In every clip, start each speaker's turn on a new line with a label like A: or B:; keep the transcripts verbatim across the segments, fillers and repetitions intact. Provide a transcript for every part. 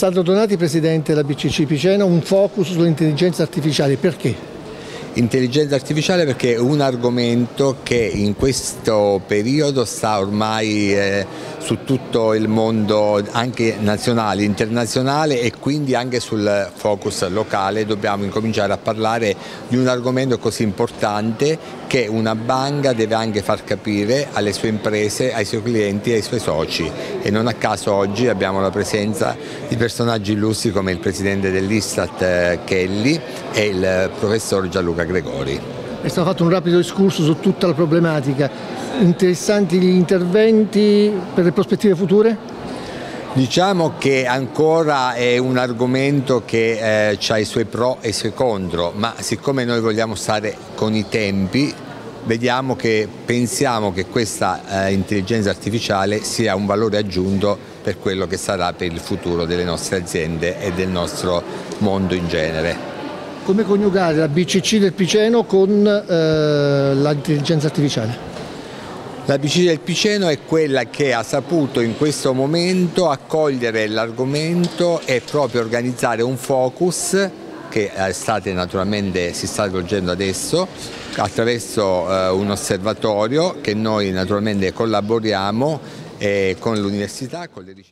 A: Sandro Donati, presidente della B C C Piceno, un focus sull'intelligenza artificiale, perché?
B: Intelligenza artificiale perché è un argomento che in questo periodo sta ormai eh, su tutto il mondo, anche nazionale, internazionale, e quindi anche sul focus locale dobbiamo incominciare a parlare di un argomento così importante che una banca deve anche far capire alle sue imprese, ai suoi clienti e ai suoi soci, e non a caso oggi abbiamo la presenza di personaggi illustri come il presidente dell'Istat eh, Kelly e il professor Gianluca Gregori.
A: È stato fatto un rapido escurso su tutta la problematica. Interessanti gli interventi per le prospettive future?
B: Diciamo che ancora è un argomento che eh, ha i suoi pro e i suoi contro, ma siccome noi vogliamo stare con i tempi, vediamo che pensiamo che questa eh, intelligenza artificiale sia un valore aggiunto per quello che sarà per il futuro delle nostre aziende e del nostro mondo in genere.
A: Come coniugare la B C C del Piceno con eh, l'intelligenza artificiale?
B: La B C C del Piceno è quella che ha saputo in questo momento accogliere l'argomento e proprio organizzare un focus che state, naturalmente si sta svolgendo adesso attraverso eh, un osservatorio che noi naturalmente collaboriamo eh, con l'università, con le ricerche.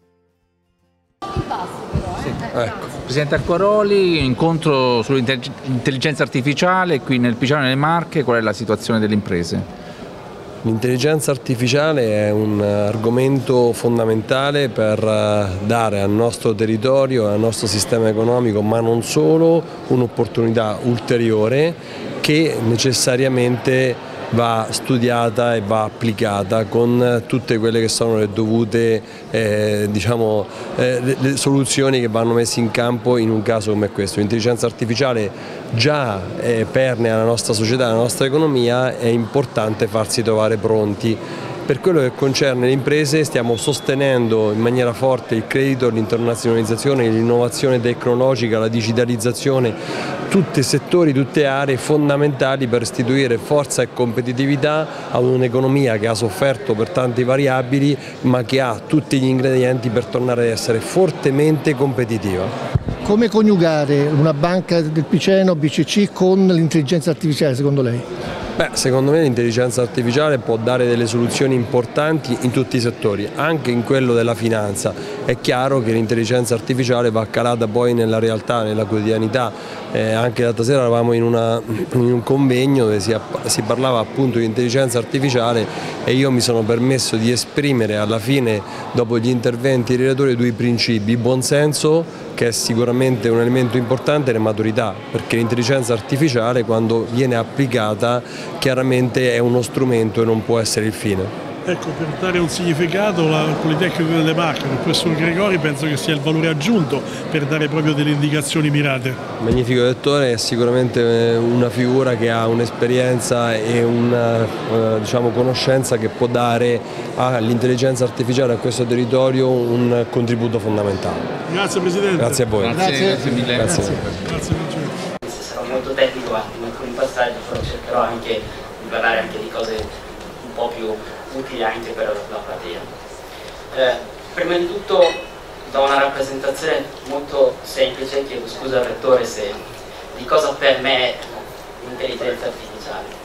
C: Sì. Ecco. Presidente Acquaroli, incontro sull'intelligenza artificiale qui nel Piceno e nelle Marche, qual è la situazione delle imprese?
D: L'intelligenza artificiale è un argomento fondamentale per dare al nostro territorio e al nostro sistema economico, ma non solo, un'opportunità ulteriore che necessariamente va studiata e va applicata con tutte quelle che sono le dovute eh, diciamo, eh, le, le soluzioni che vanno messe in campo in un caso come questo. L'intelligenza artificiale già eh, permea la nostra società, la nostra economia, è importante farsi trovare pronti. Per quello che concerne le imprese stiamo sostenendo in maniera forte il credito, l'internazionalizzazione, l'innovazione tecnologica, la digitalizzazione, tutti settori, tutte aree fondamentali per restituire forza e competitività a un'economia che ha sofferto per tante variabili ma che ha tutti gli ingredienti per tornare ad essere fortemente competitiva.
A: Come coniugare una banca del Piceno, B C C, con l'intelligenza artificiale secondo lei?
D: Beh, secondo me l'intelligenza artificiale può dare delle soluzioni importanti in tutti i settori, anche in quello della finanza. È chiaro che l'intelligenza artificiale va calata poi nella realtà, nella quotidianità. Eh, anche l'altra sera eravamo in, una, in un convegno dove si, si parlava appunto di intelligenza artificiale e io mi sono permesso di esprimere alla fine, dopo gli interventi dei relatori, due principi: buonsenso, che è sicuramente un elemento importante, e maturità, perché l'intelligenza artificiale quando viene applicata chiaramente è uno strumento e non può essere il fine.
E: Ecco, per dare un significato, il Politecnico delle Marche, il professor Gregori, penso che sia il valore aggiunto per dare proprio delle indicazioni mirate.
D: Il magnifico lettore è sicuramente una figura che ha un'esperienza e una diciamo, conoscenza che può dare all'intelligenza artificiale a questo territorio un contributo fondamentale.
E: Grazie Presidente.
D: Grazie a voi.
C: Grazie, grazie, grazie mille.
D: Grazie.
E: Grazie.
F: Sarò molto tecnico anche in alcuni passaggi, però cercherò anche di parlare anche di cose un po' più utili anche per la platea. Eh, prima di tutto da una rappresentazione molto semplice, chiedo scusa al Rettore se di cosa per me è l'intelligenza artificiale.